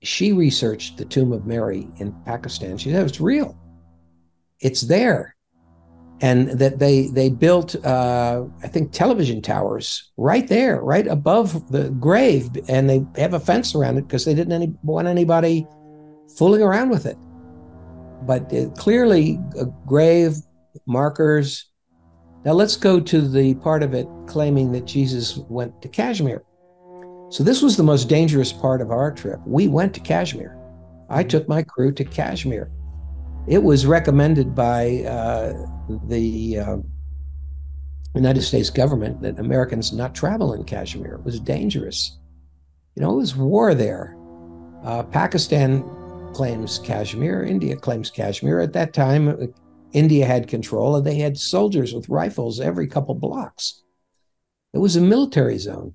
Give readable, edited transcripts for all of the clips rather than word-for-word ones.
she researched the tomb of Mary in Pakistan. She said it's real. It's there. And that they built, I think, television towers right there, right above the grave. And they have a fence around it because they didn't want anybody fooling around with it. But clearly, grave markers. Now let's go to the part of it claiming that Jesus went to Kashmir. So this was the most dangerous part of our trip. We went to Kashmir. I took my crew to Kashmir. It was recommended by the United States government that Americans not travel in Kashmir. It was dangerous. You know, it was war there. Pakistan claims Kashmir. India claims Kashmir. At that time, India had control, and they had soldiers with rifles every couple blocks. It was a military zone.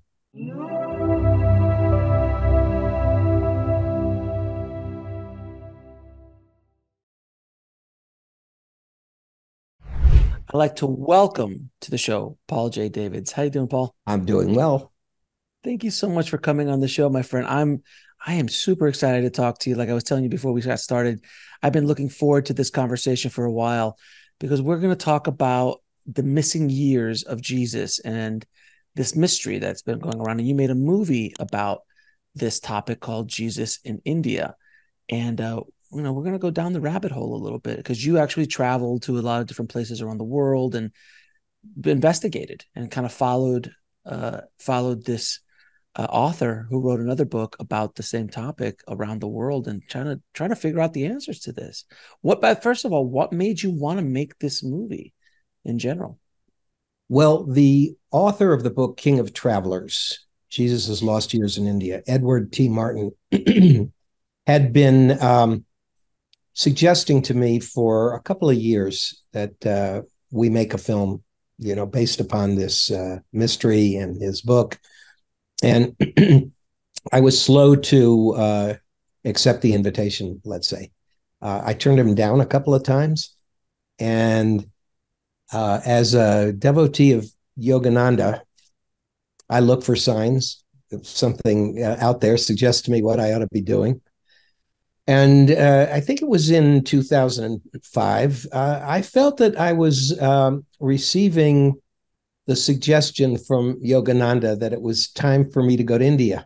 I'd like to welcome to the show Paul J. Davids. How you doing, Paul? I'm doing well. Thank you so much for coming on the show, my friend. I am super excited to talk to you. Like I was telling you before we got started, I've been looking forward to this conversation for a while because we're going to talk about the missing years of Jesus and this mystery that's been going around. And you made a movie about this topic called Jesus in India. And we're going to go down the rabbit hole a little bit because you actually traveled to a lot of different places around the world and investigated and kind of followed this author who wrote another book about the same topic around the world and trying to figure out the answers to this. First of all, what made you want to make this movie in general? Well, the author of the book, King of Travelers, Jesus' Lost Years in India, Edward T. Martin, had been suggesting to me for a couple of years that we make a film, based upon this mystery and his book. And I was slow to accept the invitation, let's say. I turned him down a couple of times. And as a devotee of Yogananda, I look for signs. If something out there suggests to me what I ought to be doing. And I think it was in 2005, I felt that I was receiving the suggestion from Yogananda that it was time for me to go to India.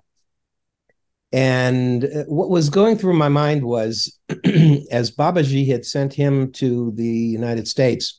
And what was going through my mind was, as Babaji had sent him to the United States,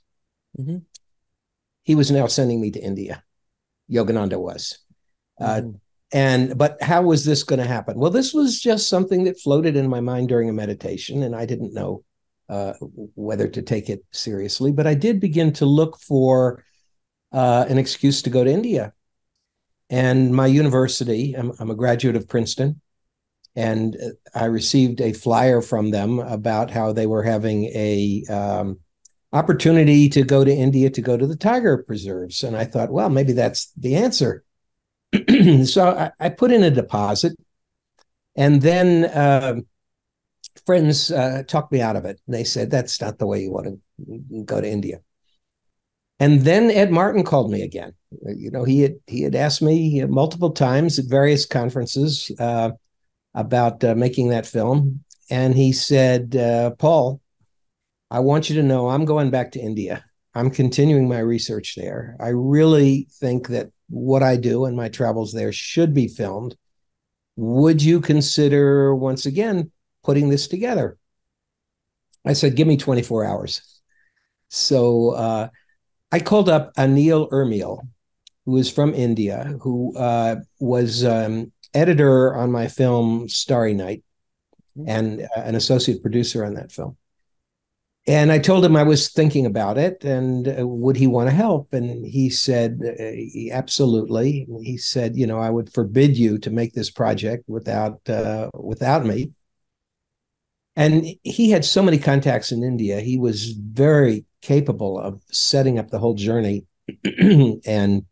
he was now sending me to India. Yogananda was. But how was this going to happen? Well, this was just something that floated in my mind during a meditation, and I didn't know whether to take it seriously. But I did begin to look for an excuse to go to India. And my university, I'm a graduate of Princeton, and I received a flyer from them about how they were having a opportunity to go to India to go to the tiger preserves. And I thought, well, maybe that's the answer. So I put in a deposit, and then friends talked me out of it. And they said, that's not the way you want to go to India. And then Ed Martin called me again. He had asked me multiple times at various conferences about making that film. And he said, Paul, I want you to know I'm going back to India. I'm continuing my research there. I really think that what I do and my travels there should be filmed. Would you consider, once again, putting this together? I said, give me 24 hours. So I called up Anil Urmil, who is from India, who was editor on my film Starry Night and an associate producer on that film. And I told him I was thinking about it and would he want to help? And he said, absolutely. He said, I would forbid you to make this project without me. And he had so many contacts in India. He was very capable of setting up the whole journey. And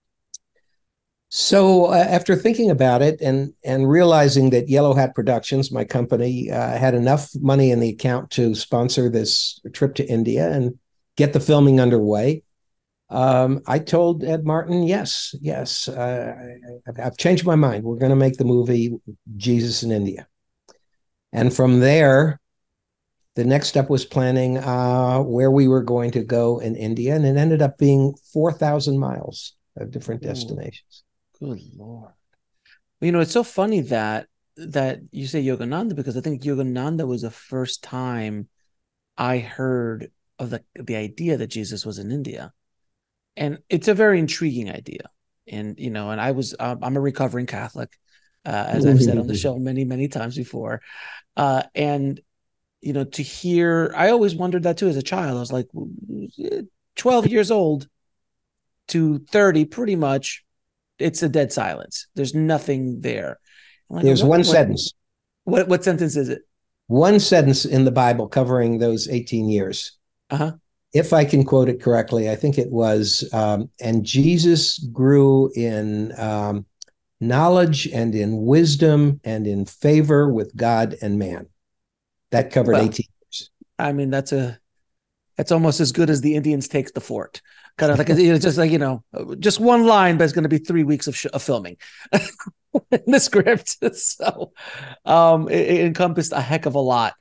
so after thinking about it and realizing that Yellow Hat Productions, my company, had enough money in the account to sponsor this trip to India and get the filming underway, I told Ed Martin, yes, I've changed my mind. We're going to make the movie Jesus in India. And from there, the next step was planning where we were going to go in India, and it ended up being 4,000 miles of different destinations. Good Lord. You know, it's so funny that you say Yogananda, because I think Yogananda was the first time I heard of the idea that Jesus was in India. And it's a very intriguing idea. And, you know, and I'm a recovering Catholic, as I've said on the show many, many times before. And, you know, to hear, I always wondered that too as a child. I was like, 12 years old to 30, pretty much, it's a dead silence. There's nothing there. Like, There's one sentence. What sentence is it? One sentence in the Bible covering those 18 years. Uh-huh. If I can quote it correctly, I think it was, and Jesus grew in knowledge and in wisdom and in favor with God and man. That covered 18 years. I mean, that's almost as good as the Indians take the fort. Kind of like, it's just like, you know, just one line, but it's going to be 3 weeks of filming in the script. So it encompassed a heck of a lot.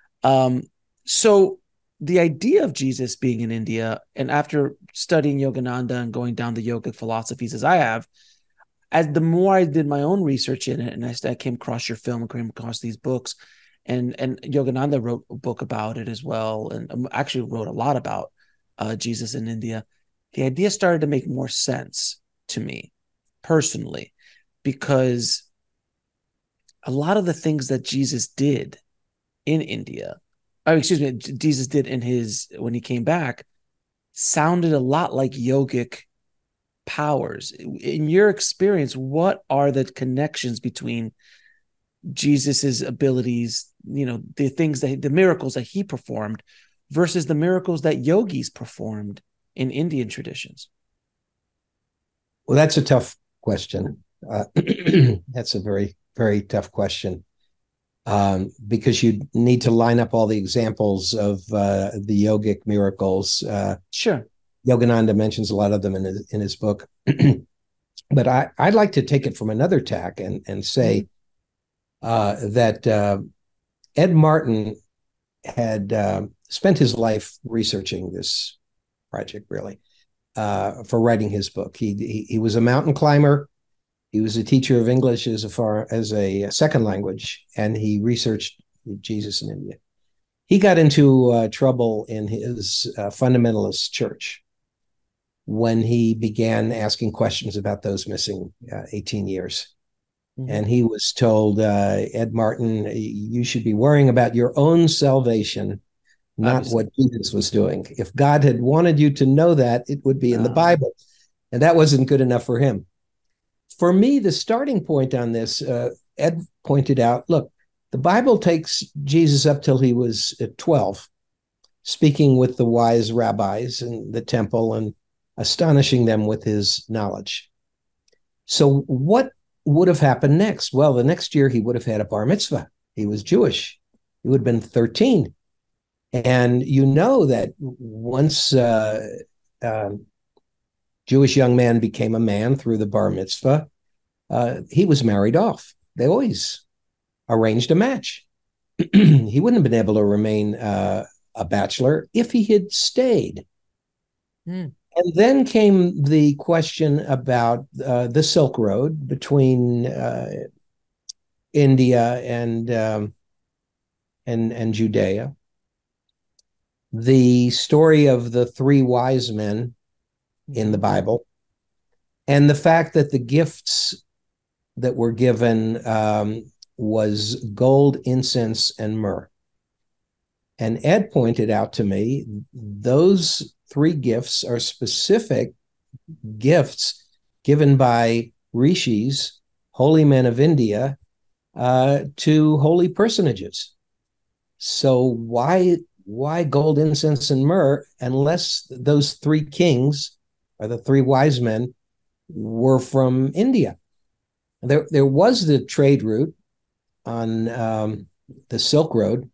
So the idea of Jesus being in India, and after studying Yogananda and going down the yogic philosophies as I have, as the more I did my own research in it, and I came across your film and came across these books, and Yogananda wrote a book about it as well, and actually wrote a lot about Jesus in India. The idea started to make more sense to me personally, because a lot of the things that Jesus did in India, Jesus did when he came back, sounded a lot like yogic powers. In your experience, what are the connections between Jesus's abilities, you know, the miracles that he performed versus the miracles that yogis performed in Indian traditions? Well, that's a tough question. That's a very, very tough question. Because you need to line up all the examples of the yogic miracles. Sure. Yogananda mentions a lot of them in his book. But I'd like to take it from another tack and say that Ed Martin had spent his life researching this project, really, for writing his book. He was a mountain climber. He was a teacher of English as a second language, and he researched Jesus in India. He got into trouble in his fundamentalist church when he began asking questions about those missing 18 years. Mm-hmm. And he was told, Ed Martin, you should be worrying about your own salvation, not Obviously. What Jesus was doing. If God had wanted you to know that, it would be in the Bible. And that wasn't good enough for him. For me, the starting point on this, Ed pointed out, look, the Bible takes Jesus up till he was 12, speaking with the wise rabbis in the temple and astonishing them with his knowledge. So what would have happened next? Well, the next year he would have had a bar mitzvah. He was Jewish. He would have been 13. And you know that once Jewish young man became a man through the bar mitzvah, he was married off. They always arranged a match. He wouldn't have been able to remain a bachelor if he had stayed. And then came the question about the Silk Road between India and Judea. The story of the 3 wise men in the Bible, and the fact that the gifts that were given was gold, incense, and myrrh. And Ed pointed out to me those 3 gifts are specific gifts given by rishis, holy men of India, to holy personages. So why gold, incense, and myrrh, unless those 3 kings or the 3 wise men were from India? There was the trade route on the Silk Road.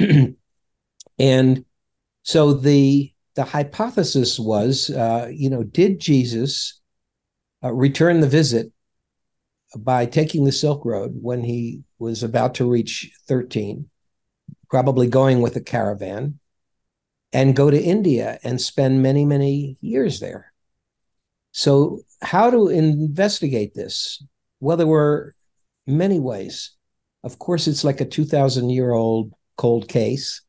And so the hypothesis was, did Jesus return the visit by taking the Silk Road when he was about to reach 13, probably going with a caravan, and go to India and spend many, many years there. So how to investigate this? Well, there were many ways. Of course, it's like a 2,000-year-old cold case.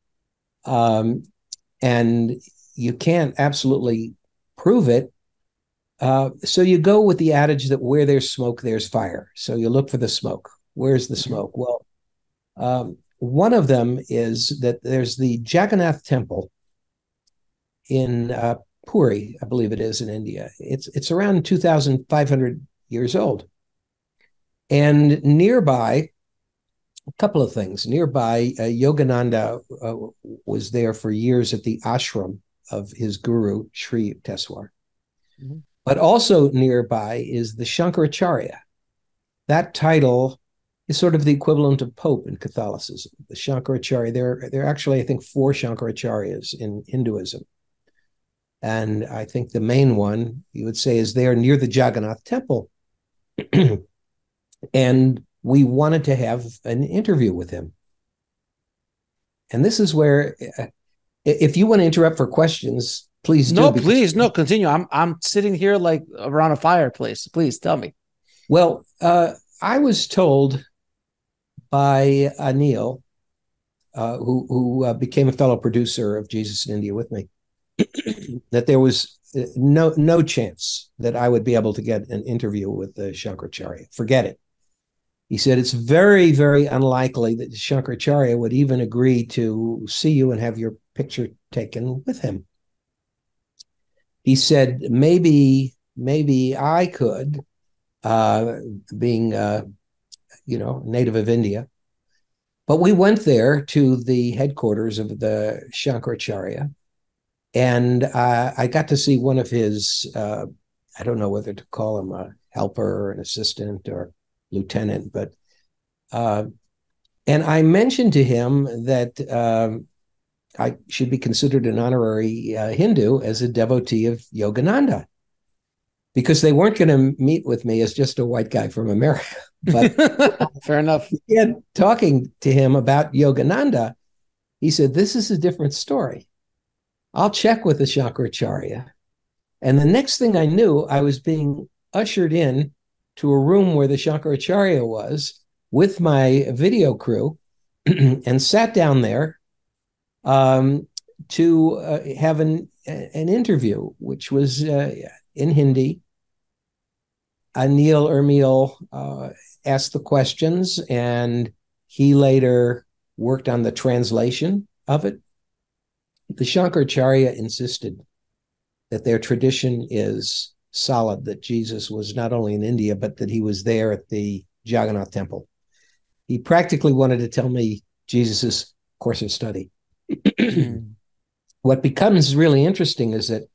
And you can't absolutely prove it. So you go with the adage that where there's smoke, there's fire. So you look for the smoke. Where's the smoke? Well, one of them is that there's the Jagannath Temple in Puri, I believe it is, in India. It's around 2,500 years old. And nearby, a couple of things. Nearby, Yogananda was there for years at the ashram of his guru, Sri Yukteswar. Mm-hmm. But also nearby is the Shankaracharya. That title is sort of the equivalent of Pope in Catholicism. The Shankaracharya, there are actually, I think, 4 Shankaracharyas in Hinduism. And I think the main one, you would say, is there near the Jagannath Temple. And we wanted to have an interview with him. And this is where, if you want to interrupt for questions, please do. No, please, no, continue. I'm sitting here like around a fireplace. Please tell me. Well, I was told by Anil, who became a fellow producer of Jesus in India with me, that there was no chance that I would be able to get an interview with the Shankaracharya. Forget it. He said it's very, very unlikely that Shankaracharya would even agree to see you and have your picture taken with him. He said maybe I could, being native of India. But we went there to the headquarters of the Shankaracharya, and I got to see one of his, I don't know whether to call him a helper or an assistant or lieutenant, but and I mentioned to him that I should be considered an honorary Hindu as a devotee of Yogananda, because they weren't going to meet with me as just a white guy from America. But fair enough. Talking to him about Yogananda, he said, this is a different story. I'll check with the Shankaracharya. And the next thing I knew, I was being ushered in to a room where the Shankaracharya was with my video crew and sat down there to have an interview, which was in Hindi. Anil Urmil asked the questions, and he later worked on the translation of it. The Shankaracharya insisted that their tradition is solid, that Jesus was not only in India, but that he was there at the Jagannath Temple. He practically wanted to tell me Jesus's course of study. What becomes really interesting is that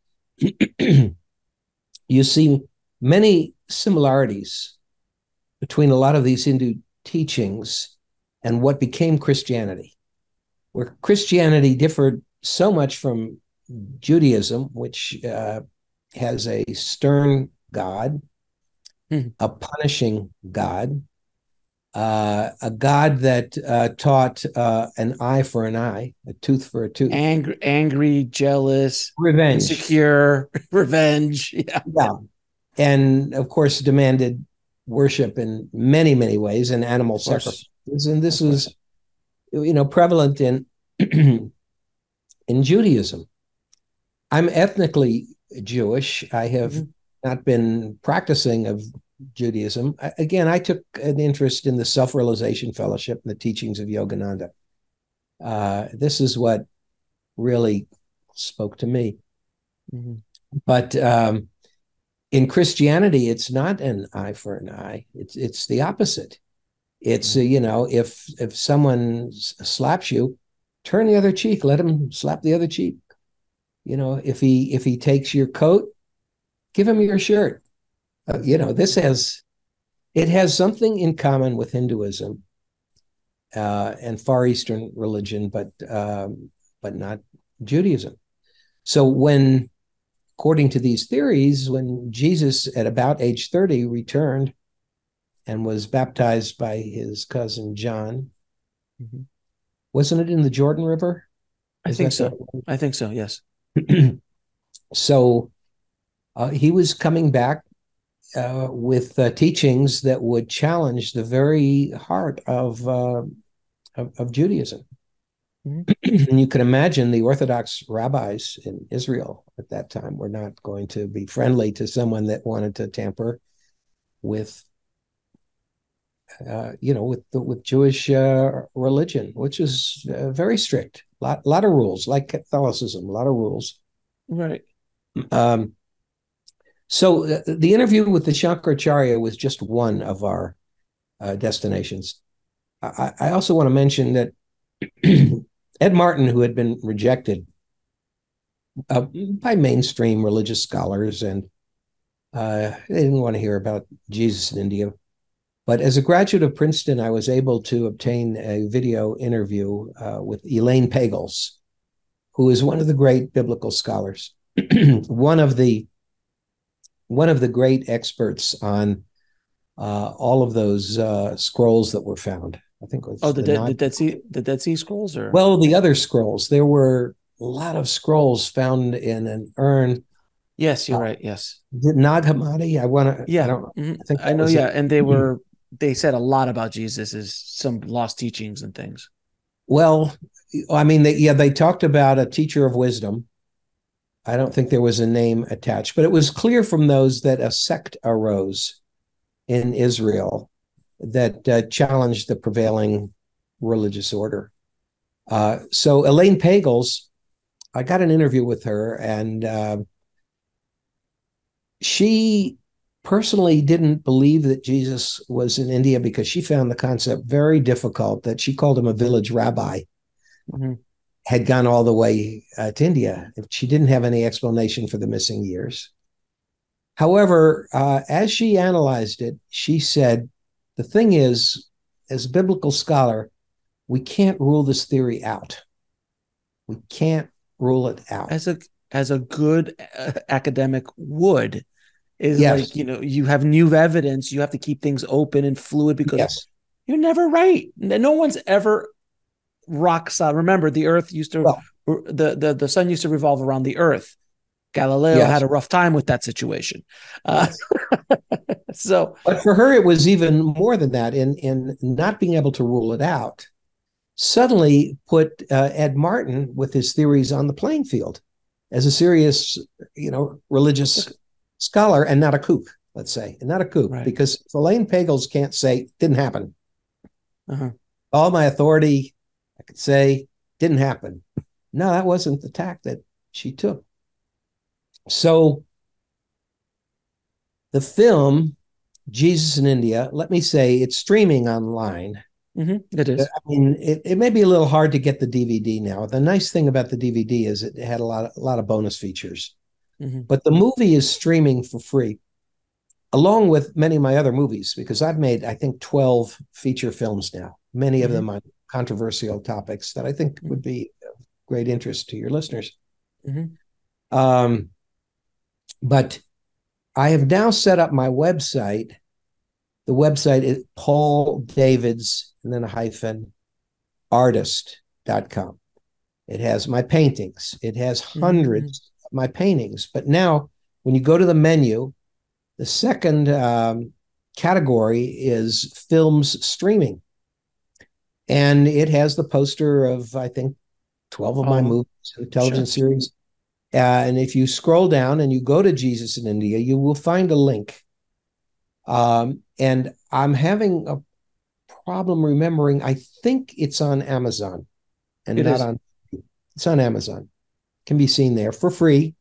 you see many similarities between a lot of these Hindu teachings and what became Christianity, where Christianity differed so much from Judaism, which has a stern God, a punishing God, a God that taught an eye for an eye, a tooth for a tooth. Angry, jealous, revenge, insecure, revenge. Yeah. And of course, demanded worship in many, many ways, and animal sacrifices. And this was, prevalent in in Judaism. I'm ethnically Jewish. I have not been practicing of Judaism. I took an interest in the Self-Realization Fellowship and the teachings of Yogananda. This is what really spoke to me. But in Christianity, it's not an eye for an eye. It's the opposite. It's if someone slaps you, turn the other cheek. Let him slap the other cheek. If he takes your coat, give him your shirt. This has something in common with Hinduism and Far Eastern religion, but not Judaism. So according to these theories, when Jesus at about age 30 returned and was baptized by his cousin John. Mm-hmm. Wasn't it in the Jordan River? I think so. I think so, yes. So he was coming back with teachings that would challenge the very heart of Judaism. Mm-hmm. And you can imagine the Orthodox rabbis in Israel at that time were not going to be friendly to someone that wanted to tamper with, with Jewish religion, which is very strict. A lot of rules, like Catholicism, a lot of rules. Right. So the interview with the Shankaracharya was just one of our destinations. I also want to mention that Ed Martin, who had been rejected by mainstream religious scholars, and they didn't want to hear about Jesus in India. But as a graduate of Princeton, I was able to obtain a video interview with Elaine Pagels, who is one of the great biblical scholars, one of the great experts on all of those scrolls that were found. I think it was the Dead Sea Scrolls, or the other scrolls. There were a lot of scrolls found in an urn. Yes, you're right. Yes, Nag Hammadi. Yeah, I don't. Mm-hmm. I know. Yeah, and they said a lot about Jesus as some lost teachings and things. Well, I mean, they talked about a teacher of wisdom. I don't think there was a name attached, but it was clear from those that a sect arose in Israel that challenged the prevailing religious order. So Elaine Pagels, I got an interview with her, and she personally didn't believe that Jesus was in India because she found the concept very difficult, that she called him a village rabbi, mm-hmm. had gone all the way to India. She didn't have any explanation for the missing years. However, as she analyzed it, she said, the thing is, as a biblical scholar, we can't rule this theory out. We can't rule it out. As a good academic would, is yes. Like, you have new evidence. You have to keep things open and fluid because yes. You're never right. No one's ever rock solid. Remember, the earth used to, the sun used to revolve around the earth. Galileo had a rough time with that situation. Yes. But for her, it was even more than that. In not being able to rule it out, suddenly put Ed Martin with his theories on the playing field as a serious, religious scholar, and not a kook, let's say, and not a kook, right. Because Elaine Pagels can't say didn't happen. Uh-huh. All my authority, I could say didn't happen. No, that wasn't the tack that she took. So the film, Jesus in India, let me say it's streaming online. Mm-hmm. It is. I mean, it may be a little hard to get the DVD now. The nice thing about the DVD is it had a lot of bonus features. Mm-hmm. But the movie is streaming for free, along with many of my other movies, because I've made, I think, 12 feature films now, many mm-hmm. of them on controversial topics that I think would be of great interest to your listeners. Mm-hmm. But I have now set up my website. The website is Paul Davids, and then a hyphen, artist.com. It has my paintings. It has hundreds mm-hmm. of my paintings. But now, when you go to the menu, the second category is films streaming. And it has the poster of, I think, 12 of my movies and television series. And if you scroll down and you go to Jesus in India, you will find a link. And I'm having a problem remembering, I think it's on Amazon and it's on Amazon. Can be seen there for free.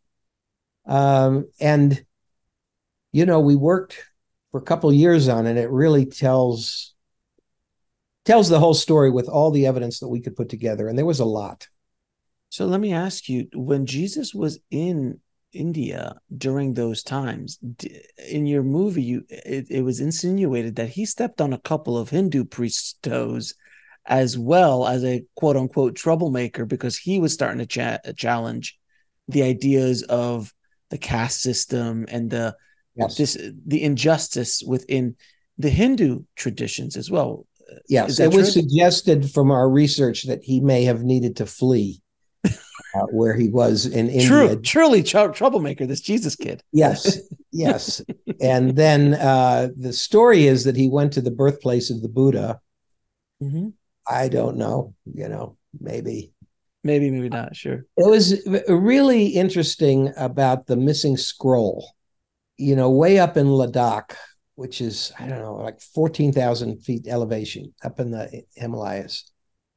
And, we worked for a couple of years on it. It really tells the whole story with all the evidence that we could put together. And there was a lot. So let me ask you, when Jesus was in India during those times, in your movie, it was insinuated that he stepped on a couple of Hindu priests' toes, as well as a quote unquote troublemaker, because he was starting to challenge the ideas of the caste system and the injustice within the Hindu traditions as well. Yes, it was suggested from our research that he may have needed to flee where he was in India. Truly troublemaker, this Jesus kid. Yes, yes. And then the story is that he went to the birthplace of the Buddha. Mm-hmm. I don't know, maybe not. Sure. It was really interesting about the missing scroll, way up in Ladakh, which is, I don't know, like 14,000 feet elevation up in the Himalayas.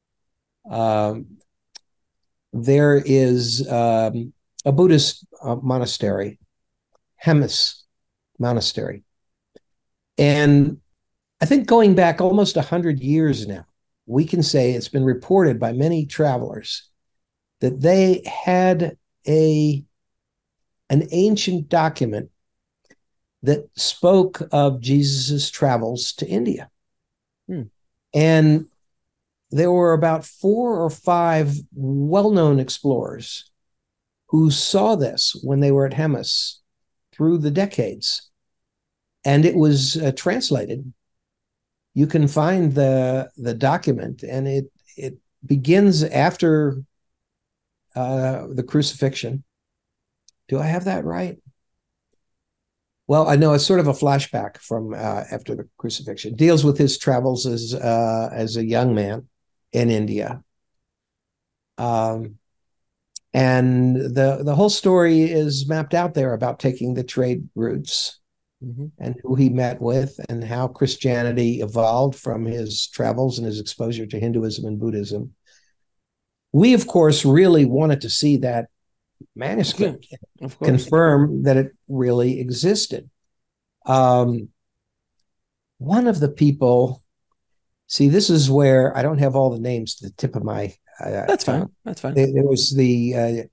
There is a Buddhist monastery, Hemis Monastery. And I think going back almost 100 years now, we can say it's been reported by many travelers that they had an ancient document that spoke of Jesus's travels to India. And there were about 4 or 5 well-known explorers who saw this when they were at Hemis through the decades. And it was translated. You can find the document, and it begins after the crucifixion. Do I have that right? Well, I know it's sort of a flashback from after the crucifixion. It deals with his travels as a young man in India. And the whole story is mapped out there about taking the trade routes and who he met with and how Christianity evolved from his travels and his exposure to Hinduism and Buddhism. We, of course, really wanted to see that manuscript confirm that it really existed. One of the people, see, this is where I don't have all the names to the tip of my that's fine. That's fine. There was the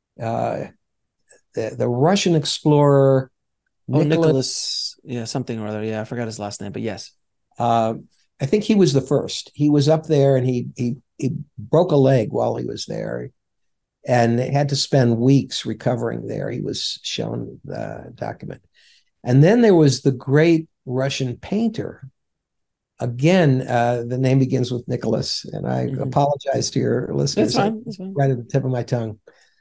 Russian explorer Nicholas, something or other. Yeah, I forgot his last name, but yes. I think he was the first. He was up there and he broke a leg while he was there and had to spend weeks recovering there. He was shown the document. And then there was the great Russian painter. Again, the name begins with Nicholas, and I apologize to your listeners. That's fine. That's fine. Right at the tip of my tongue.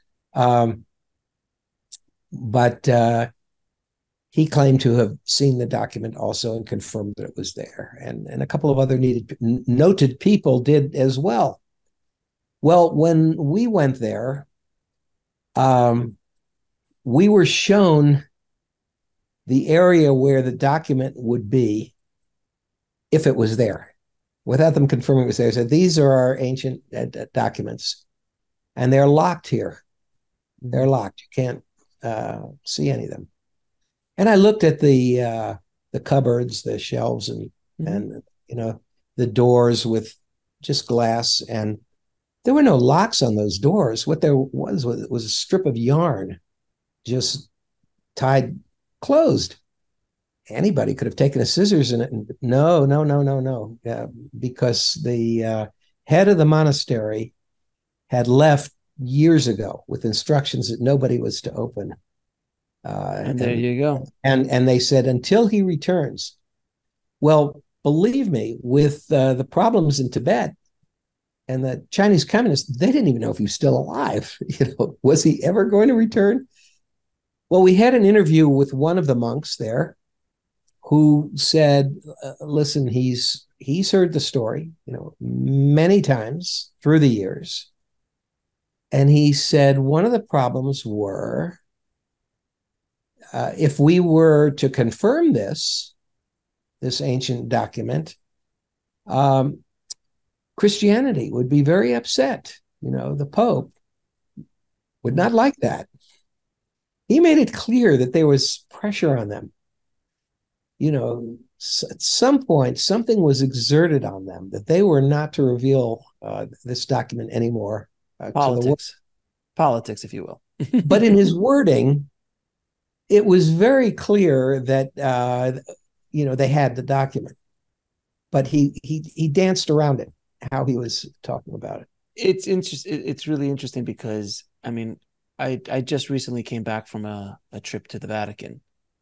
But he claimed to have seen the document also and confirmed that it was there. And a couple of other noted people did as well. Well, when we went there, we were shown the area where the document would be if it was there, without them confirming it was there. So these are our ancient documents, and they're locked here. They're locked. You can't see any of them. And I looked at the cupboards, the shelves, and the doors with just glass, and there were no locks on those doors. What there was a strip of yarn just tied closed. Anybody could have taken a scissors in it. And no. Because the head of the monastery had left years ago with instructions that nobody was to open. And there you go. And they said, until he returns. Well, believe me, with the problems in Tibet and the Chinese communists, they didn't even know if he was still alive. Was he ever going to return? Well, we had an interview with one of the monks there who said, listen, he's heard the story, many times through the years. And he said one of the problems were, if we were to confirm this ancient document, Christianity would be very upset. The Pope would not like that. He made it clear that there was pressure on them. At some point, something was exerted on them that they were not to reveal this document anymore. Politics, if you will. But in his wording, it was very clear that they had the document, but he danced around it. How he was talking about it. It's interesting. It's really interesting because I just recently came back from a trip to the Vatican,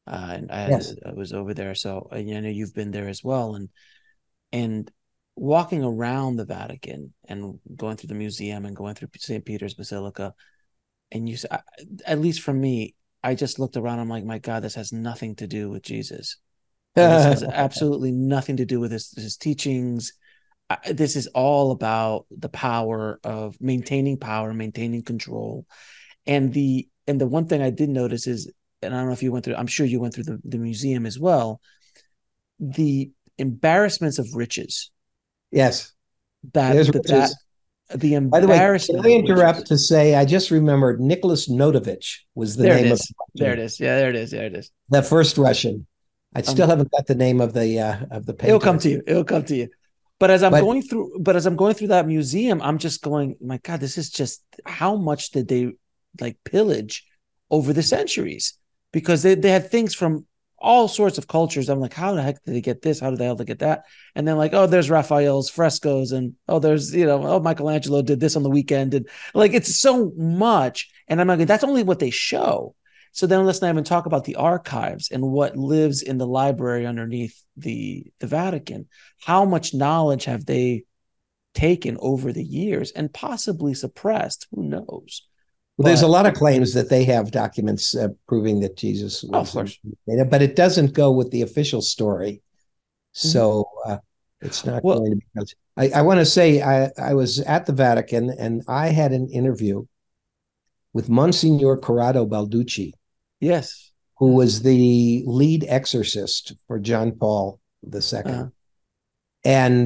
And Yes. I was over there, so I know you've been there as well, and walking around the Vatican and going through the museum and going through St. Peter's Basilica, and at least for me, I just looked around. I'm like, my God, this has nothing to do with Jesus. This has absolutely nothing to do with his teachings. This is all about the power of maintaining power, maintaining control. And the one thing I did notice is, and I don't know if you went through, I'm sure you went through the museum as well, the embarrassments of riches. Yes. That There's that riches. the By the way, can embarrassment I of interrupt riches. to say I just remembered Nicholas Notovich was the There it name of is. There it is. Yeah, there it is. There it is. the first Russian. I still Um, haven't got the name of the it'll come painter. to you. It'll come to you. But But as I'm going through that museum, I'm just going, my God, this is just how much did they like pillage over the centuries? Because they had things from all sorts of cultures. I'm like, how the heck did they get this? How did they hell get that? And then like, oh, there's Raphael's frescoes, and oh, there's oh, Michelangelo did this on the weekend, and like it's so much. And I'm like, that's only what they show. So then let's not even talk about the archives and what lives in the library underneath the Vatican. How much knowledge have they taken over the years and possibly suppressed? Who knows? well, there's a But lot of claims that they have documents proving that Jesus oh, of was, course. but it doesn't go with the official story. Mm-hmm. So it's not Well, going to be. I want to say I was at the Vatican and I had an interview with Monsignor Corrado Balducci, yes. who Yes. was the lead exorcist for John Paul II. Uh, And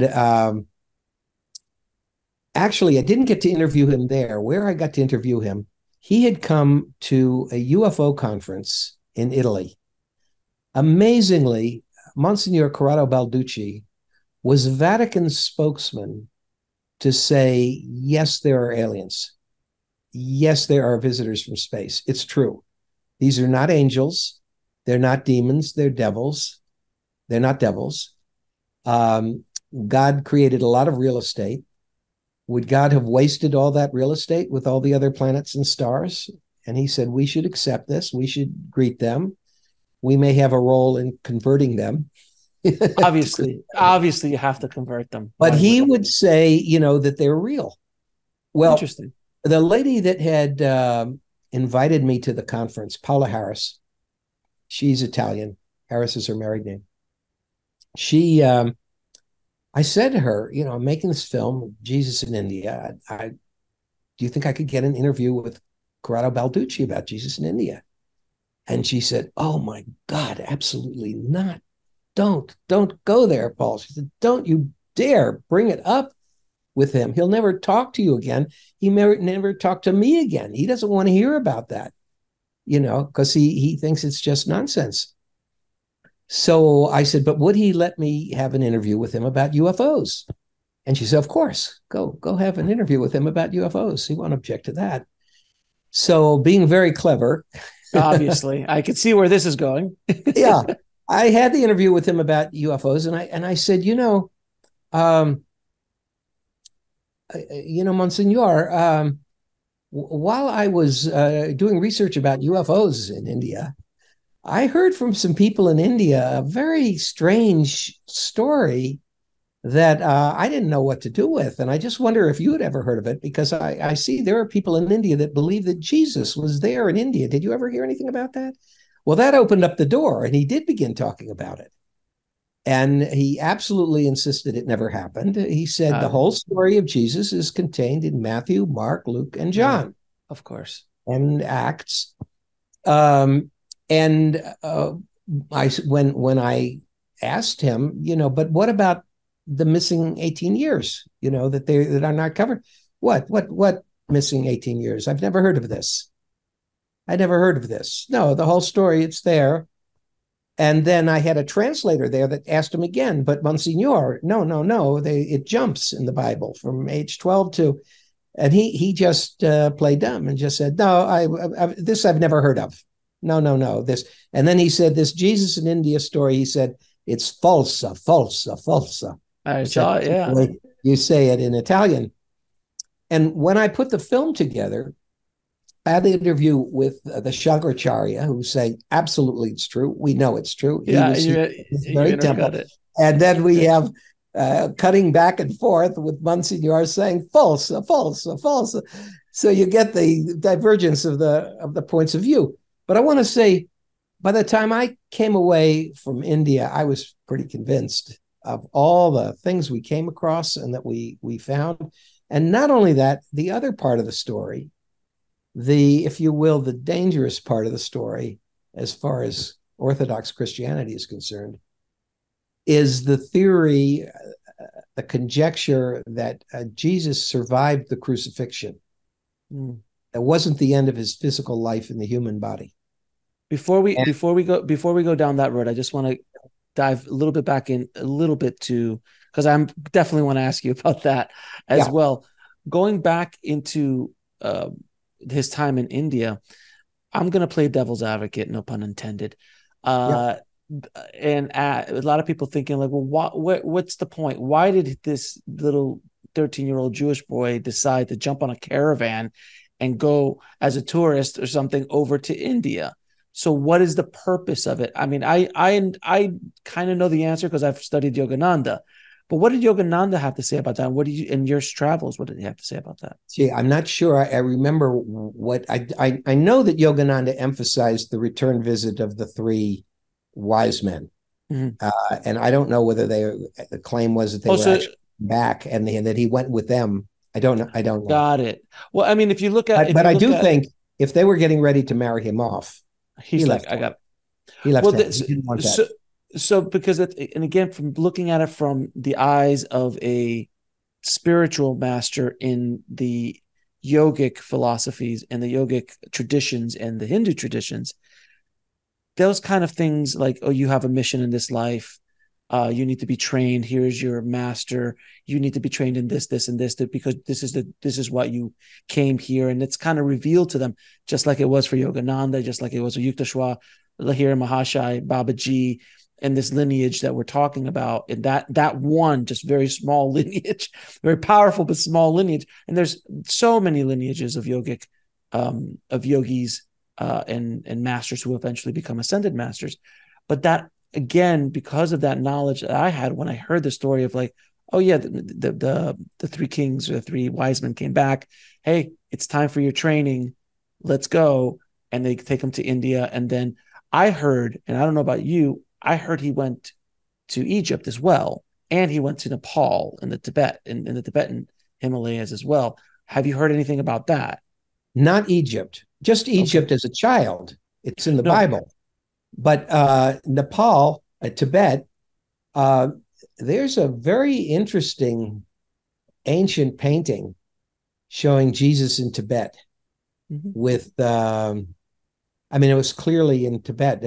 actually, I didn't get to interview him there. Where I got to interview him, he had come to a UFO conference in Italy. Amazingly, Monsignor Corrado Balducci was Vatican's spokesman to say, yes, there are aliens. Yes, there are visitors from space. It's true. These are not angels. They're not demons. They're devils. They're not devils. Um, God created a lot of real estate. Would God have wasted all that real estate with all the other planets and stars? And he said, we should accept this. We should greet them. We may have a role in converting them. obviously, you have to convert them. But Why he wouldn't you? would say, that they're real. Well, Interesting. the lady that had invited me to the conference, Paula Harris, she's Italian. Harris is her married name. She, I said to her, I'm making this film, Jesus in India. Do you think I could get an interview with Corrado Balducci about Jesus in India? And she said, oh my God, absolutely not. Don't go there, Paul. She said, don't you dare bring it up with him. He'll never talk to you again. He never talk to me again. He doesn't want to hear about that, because he thinks it's just nonsense. So I said, but would he let me have an interview with him about UFOs? And she said, of course, go have an interview with him about UFOs. He won't object to that. So being very clever, Obviously, I could see where this is going. yeah, I had the interview with him about UFOs, and I said, Monsignor, while I was doing research about UFOs in India, I heard from some people in India a very strange story that I didn't know what to do with. And I just wonder if you had ever heard of it, because I see there are people in India that believe that Jesus was there in India. Did you ever hear anything about that? Well, that opened up the door, and he did begin talking about it. And he absolutely insisted it never happened. He said the whole story of Jesus is contained in Matthew, Mark, Luke, and John. Of course. And Acts. And when I asked him, but what about the missing 18 years, that are not covered? What missing 18 years? I've never heard of this. I never heard of this. No, the whole story, it's there. And then I had a translator there that asked him again, but Monsignor, no, it jumps in the Bible from age 12 to, and he just played dumb and just said, no, this I've never heard of. No, this. And then he said, this Jesus in India story, he said, it's falsa. I saw it, yeah. You say it in Italian. And when I put the film together, I had the interview with the Shankaracharya, who's saying absolutely it's true. We know it's true. Yeah, He was very temple. it. And then we have cutting back and forth with Monsignor saying false, false, false. So you get the divergence of the points of view. But I want to say, by the time I came away from India, I was pretty convinced of all the things we came across and that we found. And not only that, the other part of the story, if you will, the dangerous part of the story, as far as Orthodox Christianity is concerned, is the theory, the conjecture that Jesus survived the crucifixion. That wasn't the end of his physical life in the human body. Before we go down that road, I just want to dive a little bit back in a little bit to, because I'm definitely want to ask you about that as well. Going back into his time in India, I'm going to play devil's advocate, no pun intended. And a lot of people thinking like, well, what's the point? Why did this little 13-year-old Jewish boy decide to jump on a caravan and go as a tourist or something over to India? So what is the purpose of it? I mean, I kind of know the answer because I've studied Yogananda. But what did Yogananda have to say about that? What did you, in your travels, what did he have to say about that? See, I'm not sure. I remember what I know that Yogananda emphasized the return visit of the three wise men. And I don't know whether the claim was that they were actually back and that he went with them. I don't know. Got it. Well, I mean, if you look at, but I do think if they were getting ready to marry him off, he left. I got it. He left. Well, he didn't want that. So because and again, from looking at it from the eyes of a spiritual master in the yogic philosophies and the yogic traditions and the Hindu traditions, those kind of things like, oh, you have a mission in this life. You need to be trained. Here's your master. You need to be trained in this, this, and this, because this is what you came here. And it's kind of revealed to them, just like it was for Yogananda, just like it was for Yukteswar, Lahiri Mahashai, Babaji, and this lineage that we're talking about. And that one just very small lineage, very powerful but small lineage. And there's so many lineages of yogic, of yogis and masters who eventually become ascended masters. But that, again, because of that knowledge that I had when I heard the story of like, oh yeah, the three kings or the three wise men came back. Hey, it's time for your training. Let's go. And they take him to India. And then I heard, and I don't know about you, I heard he went to Egypt as well. And he went to Nepal and the Tibet and in the Tibetan Himalayas as well. Have you heard anything about that? Not Egypt, just Egypt as a child. It's in the Bible. But Nepal, Tibet, there's a very interesting ancient painting showing Jesus in Tibet with, I mean, it was clearly in Tibet.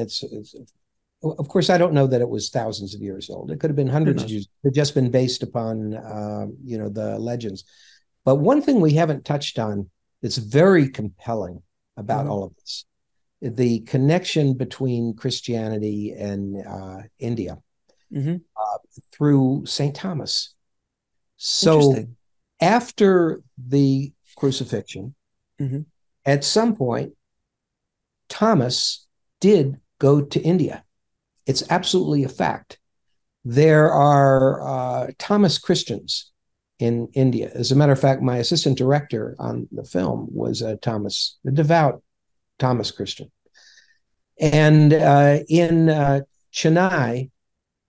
Of course, I don't know that it was thousands of years old. It could have been hundreds of years. It just been based upon, the legends. But one thing we haven't touched on that's very compelling about all of this, the connection between Christianity and India through St. Thomas. So after the crucifixion, at some point, Thomas did go to India. It's absolutely a fact. There are Thomas Christians in India. As a matter of fact, my assistant director on the film was a devout Thomas Christian. And in Chennai, it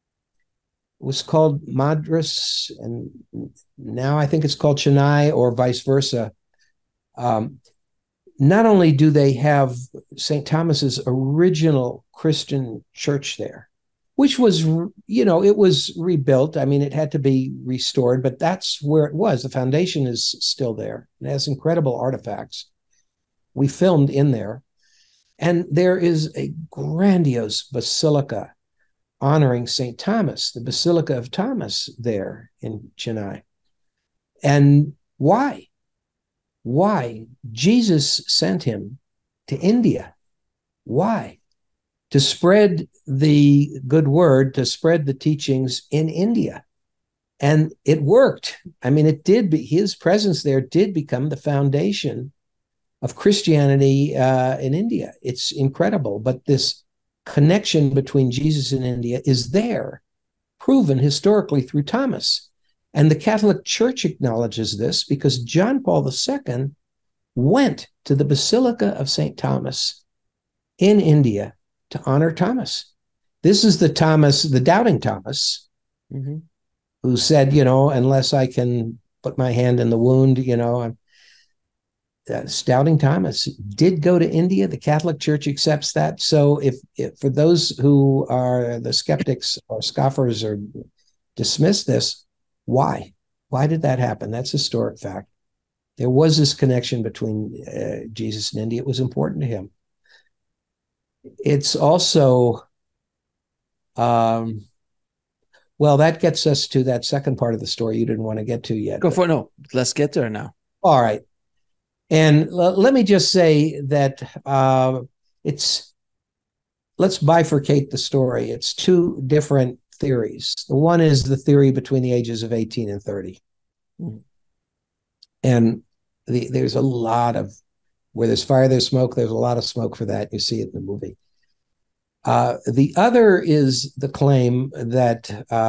was called Madras, and now I think it's called Chennai or vice versa. Not only do they have St. Thomas's original Christian church there, which was, it was rebuilt. I mean, it had to be restored, but that's where it was. The foundation is still there. It has incredible artifacts. We filmed in there. And there is a grandiose basilica honoring St. Thomas, the Basilica of Thomas there in Chennai. And why? Why? Jesus sent him to India. Why? To spread the good word, to spread the teachings in India. And it worked. I mean, his presence there did become the foundation of Christianity in India. It's incredible. But this connection between Jesus and India is there, proven historically through Thomas. And the Catholic Church acknowledges this because John Paul II went to the Basilica of St. Thomas in India to honor Thomas. This is the Thomas, the doubting Thomas, who said, unless I can put my hand in the wound, doubting Thomas did go to India. The Catholic Church accepts that. So if for those who are the skeptics or scoffers or dismiss this, why? Why did that happen? That's historic fact. There was this connection between Jesus and India. It was important to him. It's also, well, that gets us to that second part of the story you didn't want to get to yet. Go for it. No, let's get there now. All right. And let me just say that let's bifurcate the story. It's two different theories. The one is the theory between the ages of 18 and 30. And there's a lot of, where there's fire, there's smoke. There's a lot of smoke for that. You see it in the movie. The other is the claim that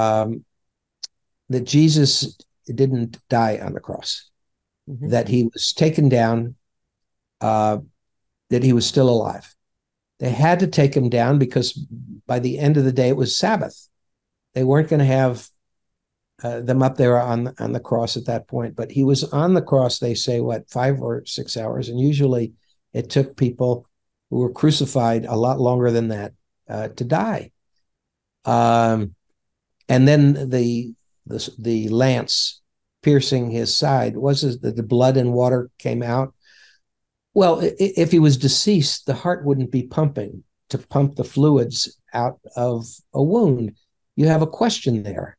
that Jesus didn't die on the cross, that he was taken down, that he was still alive. They had to take him down because by the end of the day, it was Sabbath. They weren't going to have them up there on the cross at that point, but he was on the cross, they say, 5 or 6 hours. And usually it took people who were crucified a lot longer than that to die. And then the lance piercing his side was that the blood and water came out. Well, if he was deceased, the heart wouldn't be pumping to pump the fluids out of a wound. You have a question there.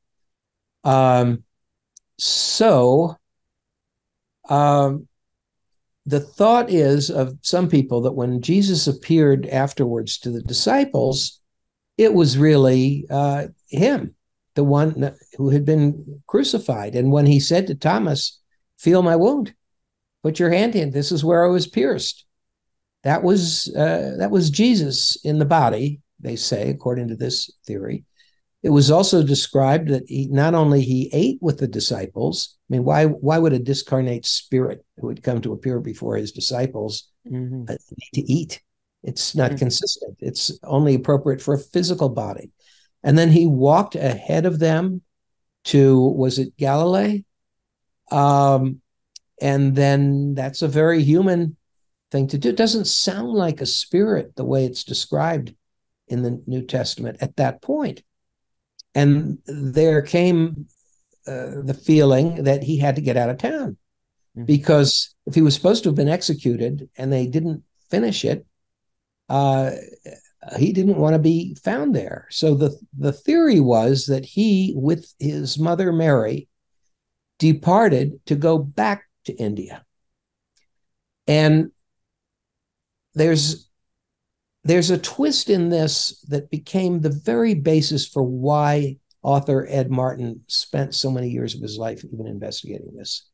The thought is of some people that when Jesus appeared afterwards to the disciples, it was really him, the one who had been crucified. And when he said to Thomas, "Feel my wound, put your hand in, this is where I was pierced." That was Jesus in the body, they say, according to this theory. It was also described that he not only ate with the disciples. I mean, why would a discarnate spirit who had come to appear before his disciples need to eat? It's not consistent. It's only appropriate for a physical body. And then he walked ahead of them to, was it Galilee? And then that's a very human thing to do. It doesn't sound like a spirit the way it's described in the New Testament at that point. And there came the feeling that he had to get out of town, because if he was supposed to have been executed and they didn't finish it, he didn't want to be found there. So the theory was that he, with his mother Mary, departed to go back to India. And there's a twist in this that became the very basis for why author Ed Martin spent so many years of his life even investigating this.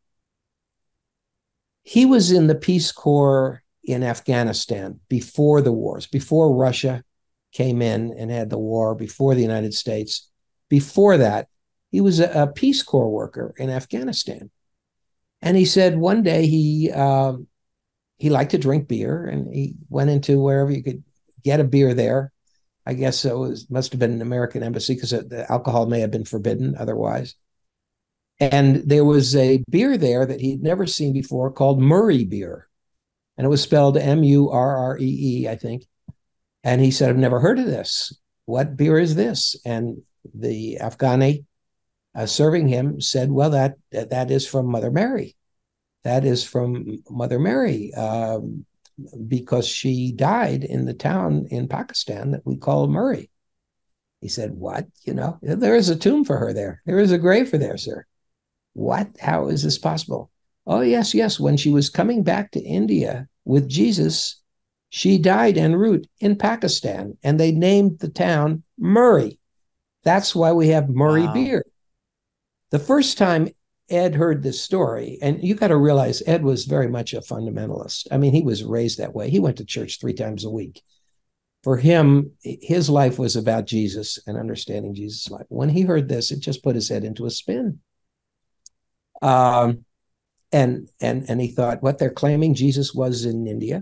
He was in the Peace Corps in Afghanistan before the wars, before Russia came in and had the war, before the United States. Before that, he was a Peace Corps worker in Afghanistan. And he said one day he liked to drink beer, and he went into wherever you could get a beer there. I guess must have been an American embassy, because the alcohol may have been forbidden otherwise. And there was a beer there that he'd never seen before called Murray beer. And it was spelled Murree, I think. And he said, "I've never heard of this. What beer is this?" And the Afghani serving him said, "Well, that is from Mother Mary. That is from Mother Mary, because she died in the town in Pakistan that we call Murray." He said, "What? There is a tomb for her there. There is a grave for there, sir." "What? How is this possible?" "Oh, yes. When she was coming back to India with Jesus, she died en route in Pakistan, and they named the town Murray. That's why we have Murray beer." The first time Ed heard this story, and you got to realize Ed was very much a fundamentalist. I mean, he was raised that way. He went to church 3 times a week. For him, his life was about Jesus and understanding Jesus' life. When he heard this, it just put his head into a spin. And he thought, what they're claiming Jesus was in India.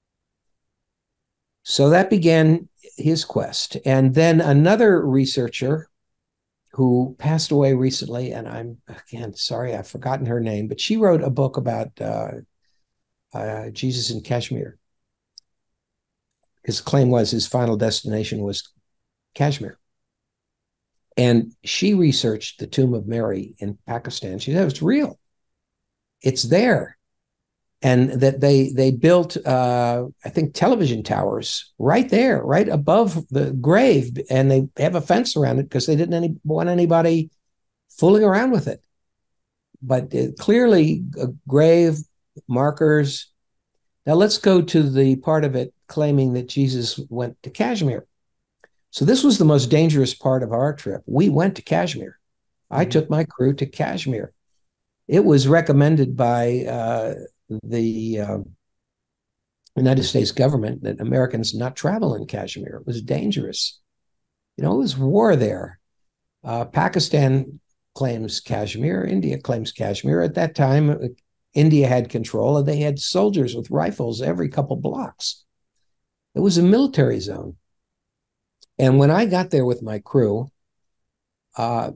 So that began his quest. And then another researcher who passed away recently, and I'm, again, sorry, I've forgotten her name, but she wrote a book about Jesus in Kashmir. His claim was his final destination was Kashmir. And she researched the tomb of Mary in Pakistan. She said, it's real. It's there. And that they built, I think, television towers right there, right above the grave. And they have a fence around it because they didn't want anybody fooling around with it. But clearly, grave markers. Now let's go to the part of it claiming that Jesus went to Kashmir. So this was the most dangerous part of our trip. We went to Kashmir. I took my crew to Kashmir. It was recommended by the United States government that Americans not travel in Kashmir. It was dangerous. You know, it was war there. Pakistan claims Kashmir. India claims Kashmir. At that time, India had control, and they had soldiers with rifles every couple blocks. It was a military zone. And when I got there with my crew, our